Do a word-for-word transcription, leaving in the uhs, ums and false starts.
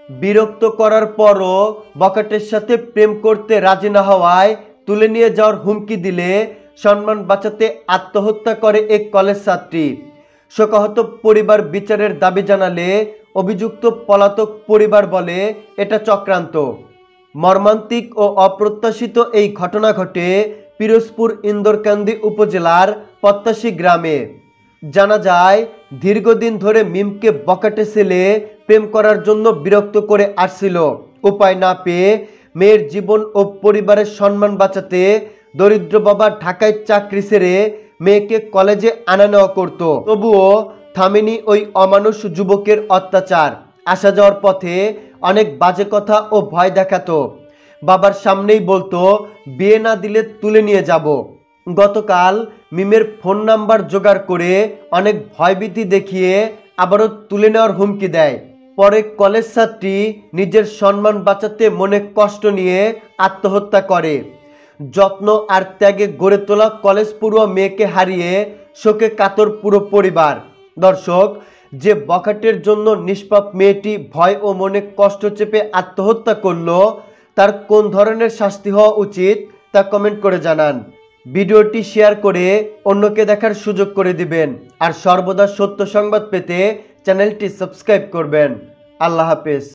বিরক্ত করার পরও বখাটের সাথে প্রেম করতে রাজি না হওয়ায় তুলে নিয়ে যাওয়ার হুমকি দিলে সম্মান বাঁচাতে আত্মহত্যা করে এক কলেজ ছাত্রী। শোকাহত পরিবার বিচারের দাবি জানালে অভিযুক্ত পলাতক পরিবার বলে এটা চক্রান্ত। মর্মান্তিক ও অপ্রত্যাশিত এই ঘটনা ঘটে পিরোজপুর ইন্দরকান্দি উপজেলার পত্তাশী গ্রামে। জানা যায়, দীর্ঘদিন ধরে মিমকে বখাটে ছেলে প্রেম করার জন্য বিরক্ত করে আসছিল। উপায় না পেয়ে মেয়ের জীবন ও পরিবারের সম্মান বাঁচাতে দরিদ্র বাবা ঢাকায় চাকরি ছেড়ে মেয়েকে কলেজে আনা নেওয়া করত। তবুও থামেনি ওই অমানুষ যুবকের অত্যাচার। আসা যাওয়ার পথে অনেক বাজে কথা ও ভয় দেখাতো। বাবার সামনেই বলতো, বিয়ে না দিলে তুলে নিয়ে যাব। গতকাল মিমের ফোন নাম্বার জোগাড় করে অনেক ভয়ভীতি দেখিয়ে আবারও তুলে নেওয়ার হুমকি দেয়। পরে কলেজ ছাত্রী নিজের সম্মান বাঁচাতে মনে কষ্ট নিয়ে আত্মহত্যা করে। যত্ন আর ত্যাগে গড়ে তোলা কলেজ পড়ুয়া মেয়েকে হারিয়ে শোকে কাতর পুরো পরিবার। দর্শক, যে বখাটের জন্য নিষ্পাপ মেয়েটি ভয় ও মনে কষ্ট চেপে আত্মহত্যা করলো, তার কোন ধরনের শাস্তি হওয়া উচিত তা কমেন্ট করে জানান। ভিডিওটি শেয়ার করে অন্যকে দেখার সুযোগ করে দিবেন। আর সর্বদা সত্য সংবাদ পেতে চ্যানেলটি সাবস্ক্রাইব করবেন। আল্লাহ হাফেজ।